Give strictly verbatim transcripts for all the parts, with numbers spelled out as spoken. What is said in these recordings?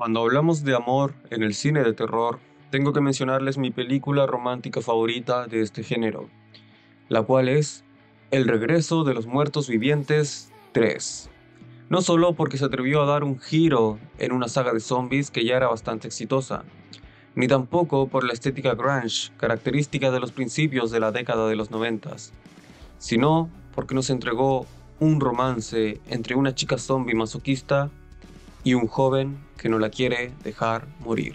Cuando hablamos de amor en el cine de terror, tengo que mencionarles mi película romántica favorita de este género, la cual es El regreso de los muertos vivientes tres. No solo porque se atrevió a dar un giro en una saga de zombies que ya era bastante exitosa, ni tampoco por la estética grunge, característica de los principios de la década de los noventas, sino porque nos entregó un romance entre una chica zombie masoquista y un joven que no la quiere dejar morir.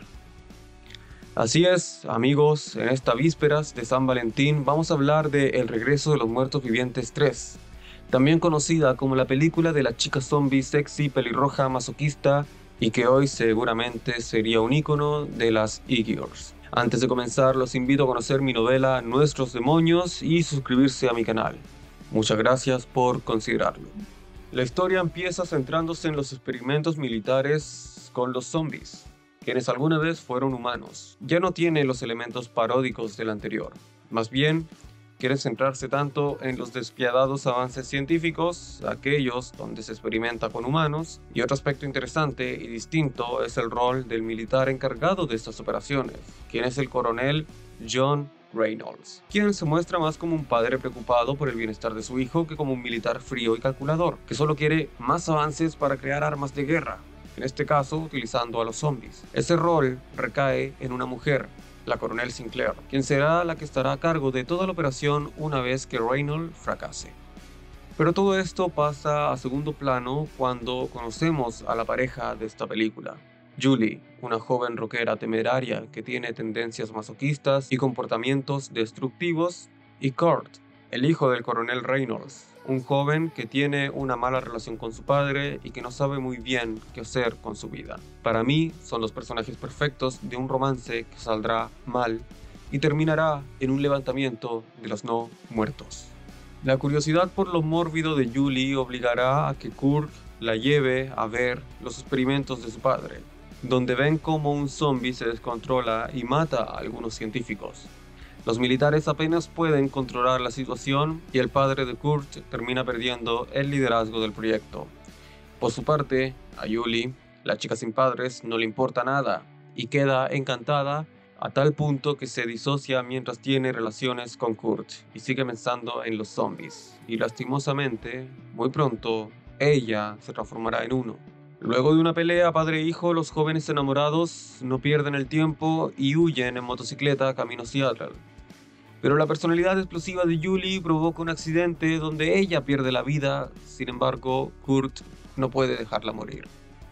Así es, amigos, en esta vísperas de San Valentín vamos a hablar de El regreso de los muertos vivientes tres, también conocida como la película de la chica zombie sexy pelirroja masoquista y que hoy seguramente sería un ícono de las e-girls. Antes de comenzar, los invito a conocer mi novela Nuestros demonios y suscribirse a mi canal. Muchas gracias por considerarlo. La historia empieza centrándose en los experimentos militares con los zombies, quienes alguna vez fueron humanos. Ya no tiene los elementos paródicos del anterior. Más bien, quiere centrarse tanto en los despiadados avances científicos, aquellos donde se experimenta con humanos, y otro aspecto interesante y distinto es el rol del militar encargado de estas operaciones, quien es el coronel John Reynolds, quien se muestra más como un padre preocupado por el bienestar de su hijo que como un militar frío y calculador, que solo quiere más avances para crear armas de guerra, en este caso utilizando a los zombies. Ese rol recae en una mujer, la coronel Sinclair, quien será la que estará a cargo de toda la operación una vez que Reynolds fracase. Pero todo esto pasa a segundo plano cuando conocemos a la pareja de esta película. Julie, una joven rockera temeraria que tiene tendencias masoquistas y comportamientos destructivos, y Kurt, el hijo del coronel Reynolds, un joven que tiene una mala relación con su padre y que no sabe muy bien qué hacer con su vida. Para mí, son los personajes perfectos de un romance que saldrá mal y terminará en un levantamiento de los no muertos. La curiosidad por lo mórbido de Julie obligará a que Kurt la lleve a ver los experimentos de su padre, donde ven cómo un zombie se descontrola y mata a algunos científicos. Los militares apenas pueden controlar la situación y el padre de Kurt termina perdiendo el liderazgo del proyecto. Por su parte, a Julie, la chica sin padres, no le importa nada y queda encantada a tal punto que se disocia mientras tiene relaciones con Kurt y sigue pensando en los zombies. Y lastimosamente, muy pronto, ella se transformará en uno. Luego de una pelea padre e hijo, los jóvenes enamorados no pierden el tiempo y huyen en motocicleta camino a Seattle. Pero la personalidad explosiva de Julie provoca un accidente donde ella pierde la vida. Sin embargo, Kurt no puede dejarla morir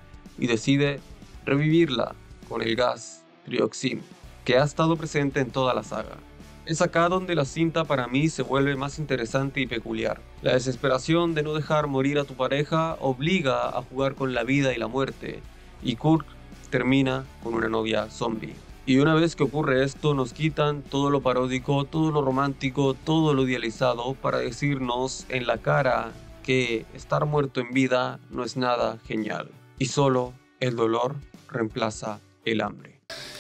y decide revivirla con el gas Trioxin, que ha estado presente en toda la saga. Es acá donde la cinta para mí se vuelve más interesante y peculiar. La desesperación de no dejar morir a tu pareja obliga a jugar con la vida y la muerte, y Kurt termina con una novia zombie. Y una vez que ocurre esto, nos quitan todo lo paródico, todo lo romántico, todo lo idealizado para decirnos en la cara que estar muerto en vida no es nada genial, y solo el dolor reemplaza el hambre.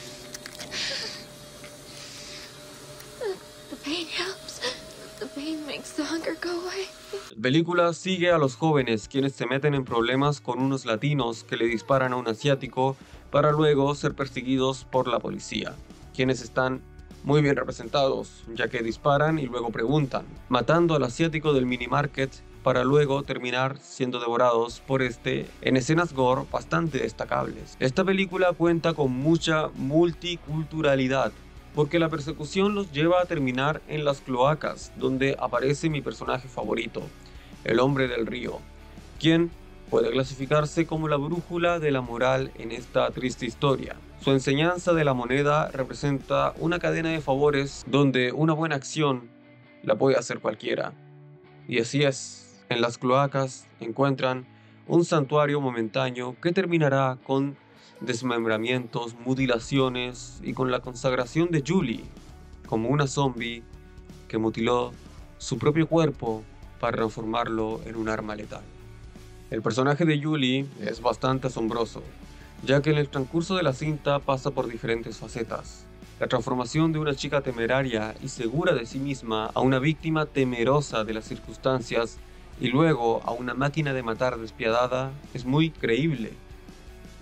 La película sigue a los jóvenes quienes se meten en problemas con unos latinos que le disparan a un asiático para luego ser perseguidos por la policía, quienes están muy bien representados ya que disparan y luego preguntan, matando al asiático del minimarket para luego terminar siendo devorados por este en escenas gore bastante destacables. Esta película cuenta con mucha multiculturalidad, porque la persecución los lleva a terminar en las cloacas, donde aparece mi personaje favorito, el hombre del río, quien puede clasificarse como la brújula de la moral en esta triste historia. Su enseñanza de la moneda representa una cadena de favores donde una buena acción la puede hacer cualquiera. Y así es, en las cloacas encuentran un santuario momentáneo que terminará con desmembramientos, mutilaciones y con la consagración de Julie como una zombie que mutiló su propio cuerpo para transformarlo en un arma letal. El personaje de Julie es bastante asombroso, ya que en el transcurso de la cinta pasa por diferentes facetas. La transformación de una chica temeraria y segura de sí misma a una víctima temerosa de las circunstancias y luego a una máquina de matar despiadada es muy creíble.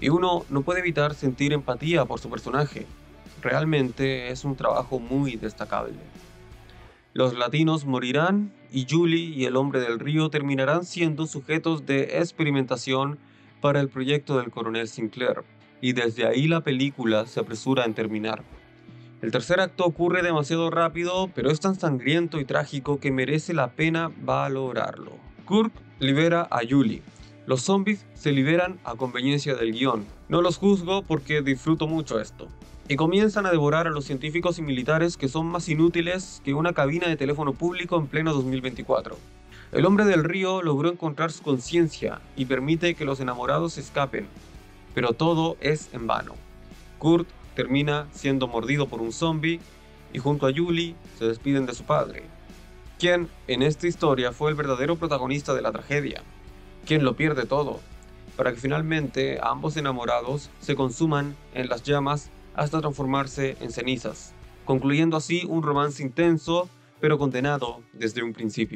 y uno no puede evitar sentir empatía por su personaje. Realmente es un trabajo muy destacable. Los latinos morirán y Julie y el hombre del río terminarán siendo sujetos de experimentación para el proyecto del coronel Sinclair, y desde ahí la película se apresura en terminar. El tercer acto ocurre demasiado rápido, pero es tan sangriento y trágico que merece la pena valorarlo. Kirk libera a Julie. Los zombies se liberan a conveniencia del guión. No los juzgo porque disfruto mucho esto. Y comienzan a devorar a los científicos y militares que son más inútiles que una cabina de teléfono público en pleno dos mil veinticuatro. El hombre del río logró encontrar su conciencia y permite que los enamorados escapen, pero todo es en vano. Kurt termina siendo mordido por un zombie y junto a Julie se despiden de su padre, quien en esta historia fue el verdadero protagonista de la tragedia, quien lo pierde todo, para que finalmente ambos enamorados se consuman en las llamas hasta transformarse en cenizas, concluyendo así un romance intenso pero condenado desde un principio.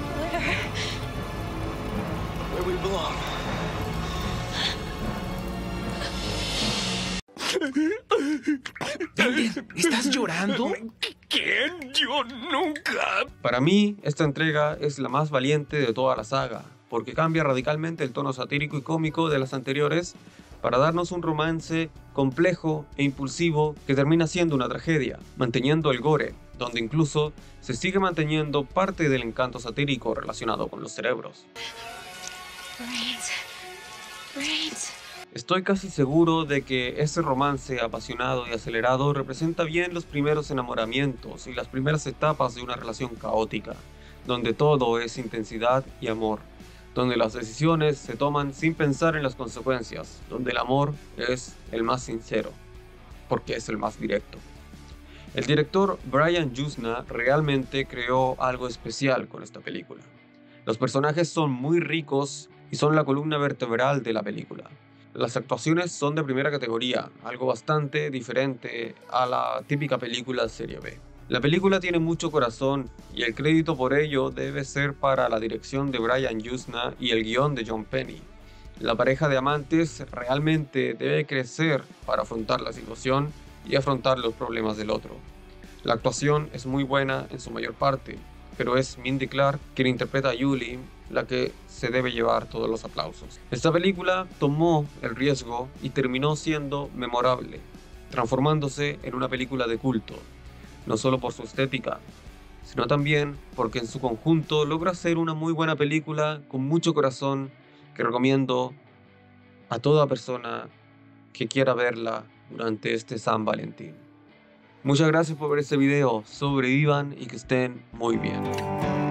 ¿Estás llorando? ¿Quién? Yo nunca. Para mí, esta entrega es la más valiente de toda la saga, porque cambia radicalmente el tono satírico y cómico de las anteriores para darnos un romance complejo e impulsivo que termina siendo una tragedia, manteniendo el gore, donde incluso se sigue manteniendo parte del encanto satírico relacionado con los cerebros. Brains. Brains. Estoy casi seguro de que ese romance apasionado y acelerado representa bien los primeros enamoramientos y las primeras etapas de una relación caótica, donde todo es intensidad y amor, donde las decisiones se toman sin pensar en las consecuencias, donde el amor es el más sincero, porque es el más directo. El director Brian Yuzna realmente creó algo especial con esta película. Los personajes son muy ricos y son la columna vertebral de la película. Las actuaciones son de primera categoría, algo bastante diferente a la típica película serie B. La película tiene mucho corazón y el crédito por ello debe ser para la dirección de Brian Yuzna y el guión de John Penny. La pareja de amantes realmente debe crecer para afrontar la situación y afrontar los problemas del otro. La actuación es muy buena en su mayor parte, pero es Mindy Clark quien interpreta a Julie la que se debe llevar todos los aplausos. Esta película tomó el riesgo y terminó siendo memorable, transformándose en una película de culto, no solo por su estética, sino también porque en su conjunto logra ser una muy buena película con mucho corazón que recomiendo a toda persona que quiera verla durante este San Valentín. Muchas gracias por ver este video, sobrevivan y que estén muy bien.